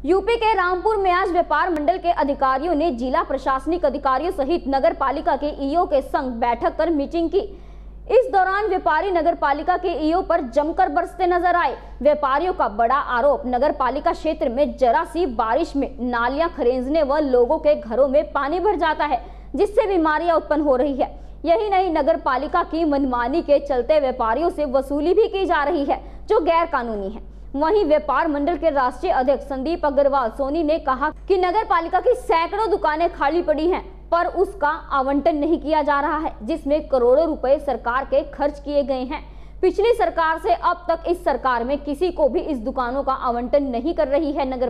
UP के रामपुर में आज व्यापार मंडल के अधिकारियों ने जिला प्रशासनिक अधिकारियों सहित नगर पालिका के ईओ के संग बैठक कर मीटिंग की। इस दौरान व्यापारी नगर पालिका के ईओ पर जमकर बरसते नजर आए। व्यापारियों का बड़ा आरोप, नगर पालिका क्षेत्र में जरा सी बारिश में नालियां खरेंचने व लोगों के घरों में पानी भर जाता है, जिससे बीमारियां उत्पन्न हो रही है। यही नहीं, नगर पालिका की मनमानी के चलते व्यापारियों से वसूली भी की जा रही है, जो गैर कानूनी है। वहीं व्यापार मंडल के राष्ट्रीय अध्यक्ष संदीप अग्रवाल सोनी ने कहा कि नगर पालिका की सैकड़ों दुकानें खाली पड़ी हैं, पर उसका आवंटन नहीं किया जा रहा है, जिसमें करोड़ों रुपए सरकार के खर्च किए गए हैं। पिछली सरकार से अब तक इस सरकार में किसी को भी इस दुकानों का आवंटन नहीं कर रही है नगर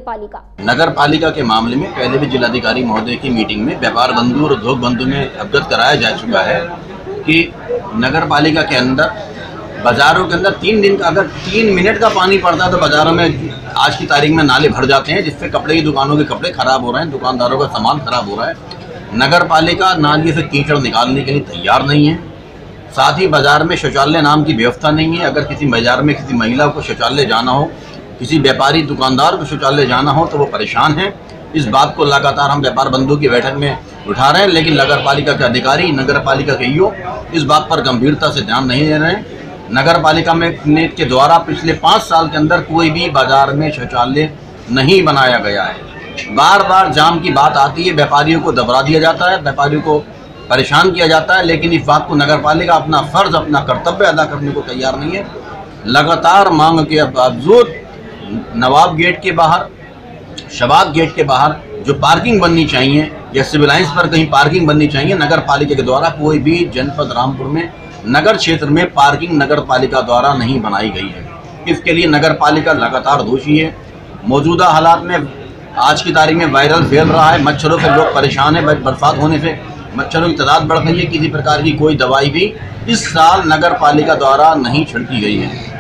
पालिका के मामले में पहले भी जिलाधिकारी महोदय की मीटिंग में व्यापार बंधु और उद्योग बंधु में अवगत कराया जा चुका है कि नगर पालिका के अंदर बाजारों के अंदर 3 दिन का अगर 3 मिनट का पानी पड़ता है तो बाजारों में आज की तारीख में नाले भर जाते हैं, जिससे कपड़े की दुकानों के कपड़े खराब हो रहे हैं, दुकानदारों का सामान खराब हो रहा है। नगर पालिका नाली से कीचड़ निकालने के लिए तैयार नहीं है। साथ ही बाजार में शौचालय नाम की व्यवस्था नहीं है। अगर किसी बाजार में किसी महिला को शौचालय जाना हो, किसी व्यापारी दुकानदार को शौचालय जाना हो तो वो परेशान है। इस बात को लगातार हम व्यापार बंधु की बैठक में उठा रहे हैं, लेकिन नगर पालिका के अधिकारी, नगर पालिका के ईओ इस बात पर गंभीरता से ध्यान नहीं दे रहे हैं। नगर पालिका में के द्वारा पिछले 5 साल के अंदर कोई भी बाजार में शौचालय नहीं बनाया गया है। बार बार जाम की बात आती है, व्यापारियों को दबरा दिया जाता है, व्यापारियों को परेशान किया जाता है, लेकिन इस बात को नगर पालिका अपना फर्ज, अपना कर्तव्य अदा करने को तैयार नहीं है। लगातार मांग के बावजूद नवाब गेट के बाहर, शबाब गेट के बाहर जो पार्किंग बननी चाहिए या सिविल लाइंस पर कहीं पार्किंग बननी चाहिए, नगर पालिका के द्वारा कोई भी जनपद रामपुर में नगर क्षेत्र में पार्किंग नगर पालिका द्वारा नहीं बनाई गई है। इसके लिए नगर पालिका लगातार दोषी है। मौजूदा हालात में आज की तारीख में वायरल फैल रहा है, मच्छरों से लोग परेशान हैं। बरसात होने से मच्छरों की तादाद बढ़ गई है। किसी प्रकार की कोई दवाई भी इस साल नगर पालिका द्वारा नहीं छिड़की गई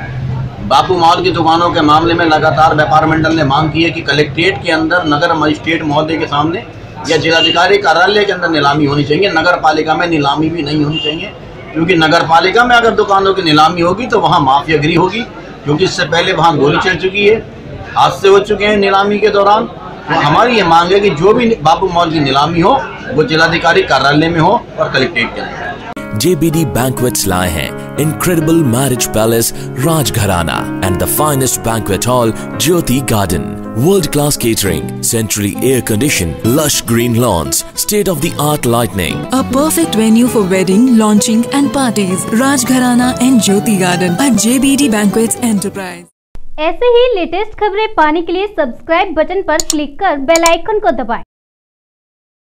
है। बापू मॉल की दुकानों के मामले में लगातार व्यापार मंडल ने मांग की है कि कलेक्ट्रेट के अंदर नगर मजिस्ट्रेट महोदय के सामने या जिलाधिकारी कार्यालय के अंदर नीलामी होनी चाहिए। नगर पालिका में नीलामी भी नहीं होनी चाहिए, क्योंकि नगर पालिका में अगर दुकानों की नीलामी होगी तो वहाँ माफियागिरी होगी, क्योंकि इससे पहले वहाँ गोली चल चुकी है, हादसे हो चुके हैं नीलामी के दौरान। तो हमारी ये मांग है कि जो भी बापू मॉल की नीलामी हो वो जिलाधिकारी कार्यालय में हो और कलेक्ट्रेट के अंदर। JBD Banquets लाए हैं Incredible Marriage Palace Rajgharana and the finest banquet hall Jyoti Garden. World-class catering, centrally air-conditioned, lush green lawns, state-of-the-art lighting. A perfect venue for wedding, launching and parties. Rajgharana and Jyoti Garden at JBD Banquets Enterprise. ऐसे ही latest खबरें पाने के लिए subscribe button पर click कर bell icon को दबाएं।